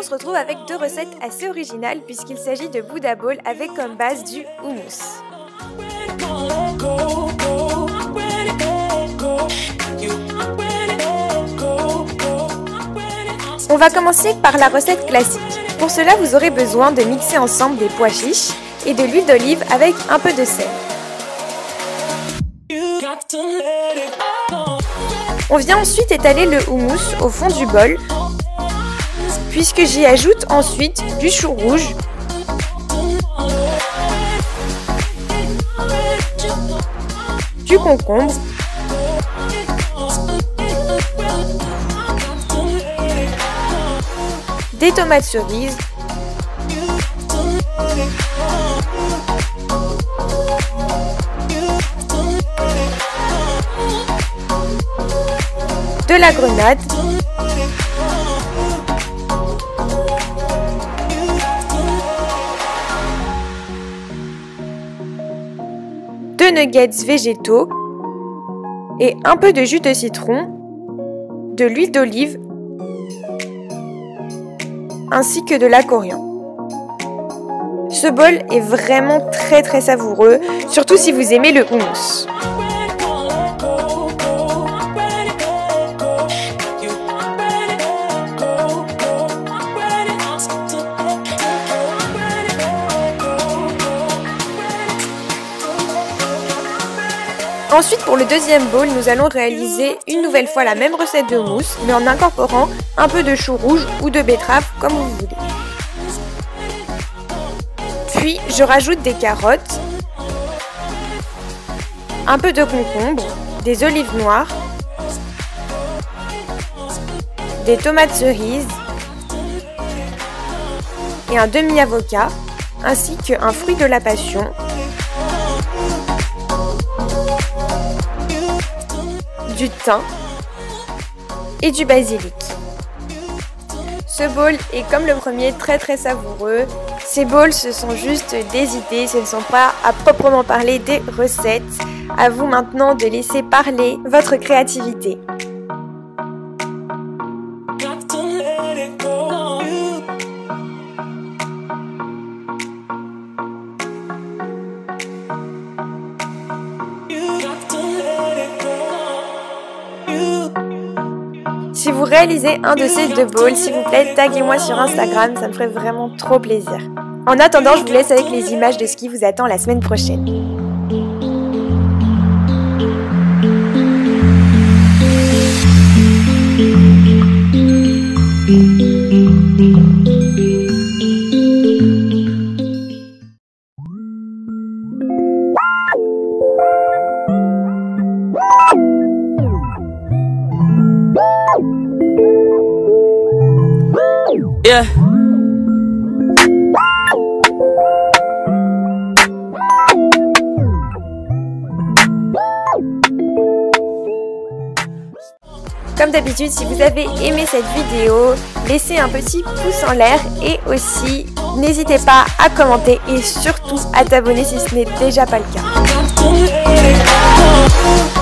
se retrouve avec deux recettes assez originales puisqu'il s'agit de Buddha Bowl avec comme base du houmous. On va commencer par la recette classique. Pour cela, vous aurez besoin de mixer ensemble des pois chiches et de l'huile d'olive avec un peu de sel. On vient ensuite étaler le houmous au fond du bol, puisque j'y ajoute ensuite du chou rouge, du concombre, des tomates cerises, de la grenade, de nuggets végétaux et un peu de jus de citron, de l'huile d'olive ainsi que de la coriandre. Ce bol est vraiment très savoureux, surtout si vous aimez le houmous. Ensuite, pour le deuxième bowl, nous allons réaliser une nouvelle fois la même recette de houmous, mais en incorporant un peu de chou rouge ou de betterave, comme vous voulez. Puis, je rajoute des carottes, un peu de concombre, des olives noires, des tomates cerises et un demi-avocat, ainsi qu'un fruit de la passion, du thym et du basilic. Ce bowl est comme le premier très savoureux. Ces bowls, ce sont juste des idées, ce ne sont pas à proprement parler des recettes. À vous maintenant de laisser parler votre créativité. Si vous réalisez un de ces deux bowls, s'il vous plaît, taguez-moi sur Instagram, ça me ferait vraiment trop plaisir. En attendant, je vous laisse avec les images de ce qui vous attend la semaine prochaine. Yeah. Comme d'habitude, si vous avez aimé cette vidéo, laissez un petit pouce en l'air et aussi n'hésitez pas à commenter et surtout à t'abonner si ce n'est déjà pas le cas.